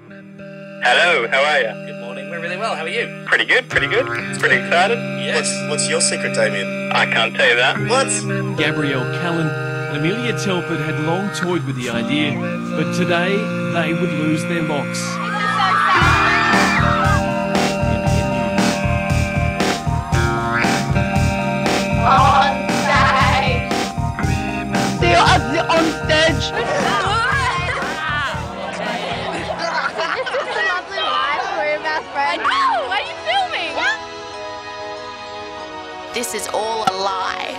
Hello, how are you? Good morning, we're really well, how are you? Pretty good, pretty good. Pretty excited. Yes. What's your secret, Damien? I can't tell you that. What? Gabrielle Callan and Amelia Telford had long toyed with the idea, but today they would lose their locks. On stage. This is all a lie.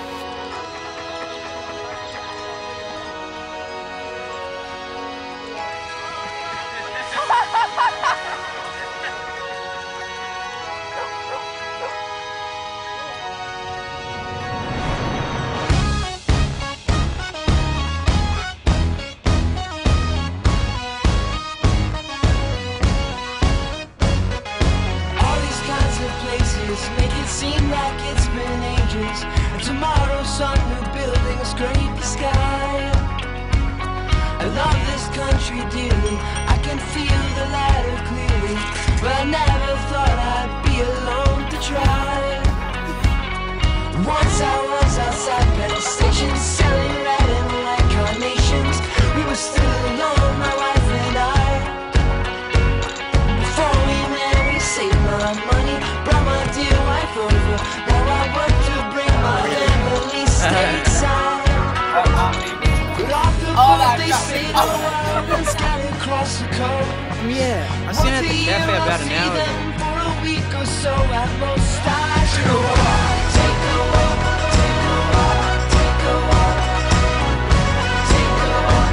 Make it seem like it's been ages, and tomorrow some new buildings scrape the sky. I love this country dearly, I can feel the ladder clearly, but I never thought I'd be alone to try. Once I was outside Penn Station selling red and white carnations. We were still alone, my wife and I. Before we met, we saved my money, brought my dear wife over. Now I work to bring my family stateside. But off the boat they say the world and scattered across the coast. Yeah, I seen it at the cafe about an hour ago. For a week or so at most I should go on. Take a walk, take a walk, take a walk. Take a walk,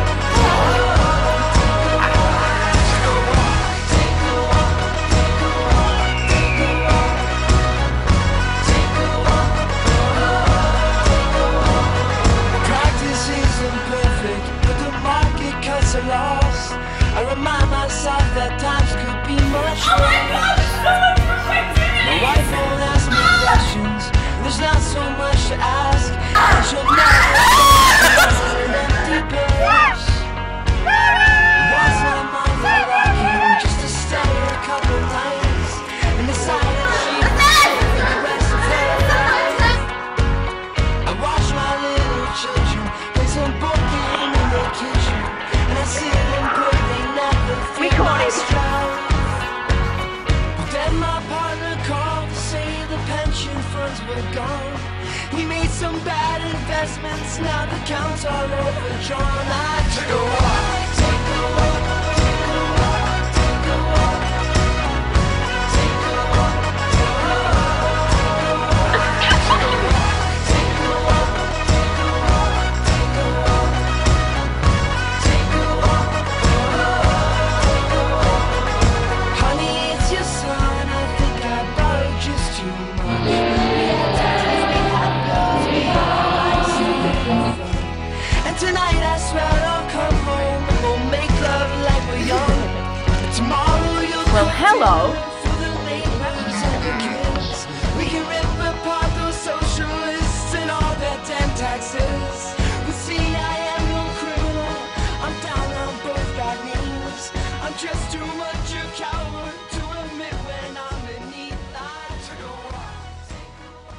take a walk, take a walk, take a walk, take a walk, take a walk, take a walk. Practice isn't perfect, but the market cuts are lost. I remind myself that times could be much worse. My wife won't ask me questions, there's not so much to ask, and she'll never say an empty purse. It was my mom that walking just to stay a couple nights and decided she would stay for the rest of her life. I watch my little children play some board game in the kitchen, and I see them play, they never feel my strife. But then my partner called to say the pension funds were gone. He made some bad investments, now the accounts are overdrawn. I took a walk, take a walk, take a walk, take a walk, take a walk, take a walk, take a walk, take a walk, take a walk, take a walk, take a walk. Honey, it's your son, I think I borrowed just too much. We had times, we had bills, we had lights to live. And tonight I swear I'll come home and we'll make love like we're young. Tomorrow you'll Well, hello. for the neighbors and the kids. We can rip apart those socialists and all their damn taxes. But see, I am no criminal, I'm down on both bad knees. I'm just too much a coward to admit when I'm beneath. I took a walk, take a walk.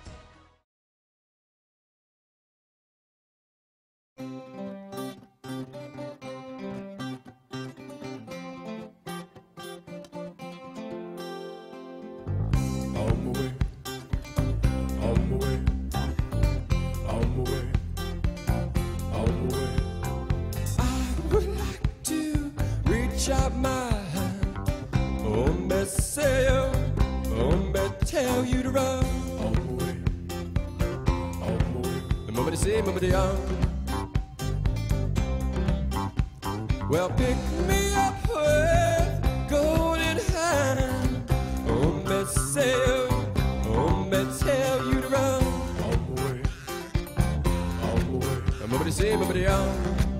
On my way, on my way, on my way, on my way. I would like to reach out my hand, me say, me tell you to run. On my way, on my way. The moment they say, moment they are. Well, pick me up with golden hand. Me say, me tell you to run. On my way, on my way. The moment they say, moment they are.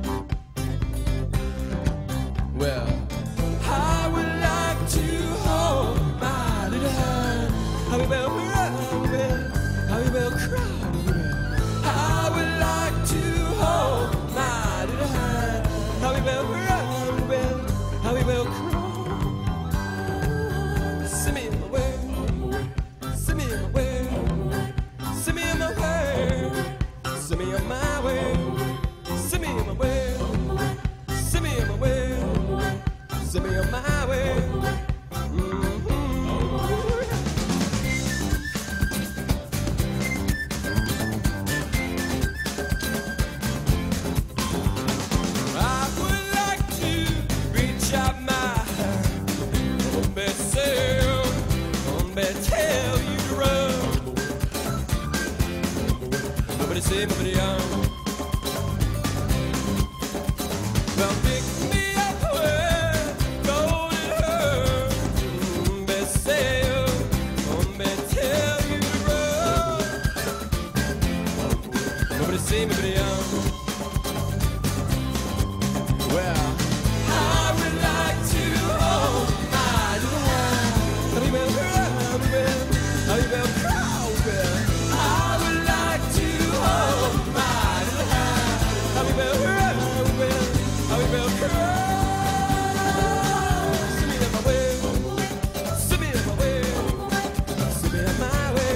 Well, I would like to hold my little hand. I will cry, I will cry. I would like to hold my little hand. I will cry, I will cry. send me on my way. I would like to reach out my hand, tell you to run. Nobody say, nobody on. Well, pick me up where golden hurt. Tell you to run. Nobody say, nobody on. Well, I would like to hold my little hand. I would like to hold my little hand. Send me on my way. Send me on my way. Send me on my way.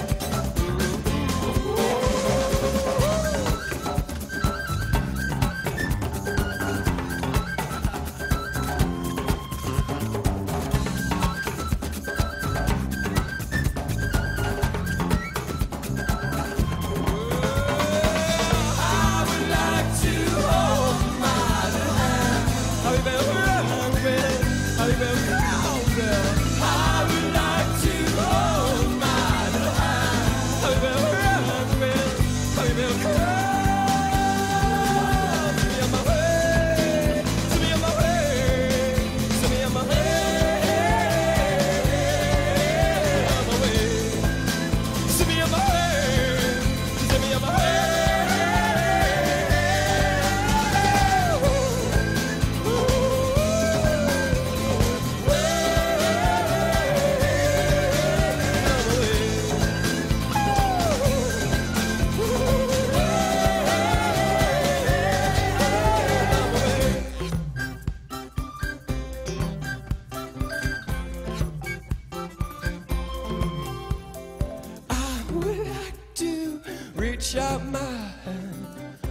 Reach out my hand,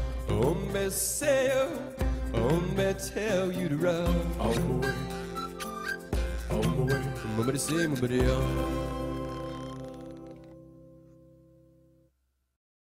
tell you to run. On my way, on my way. Nobody say, nobody on.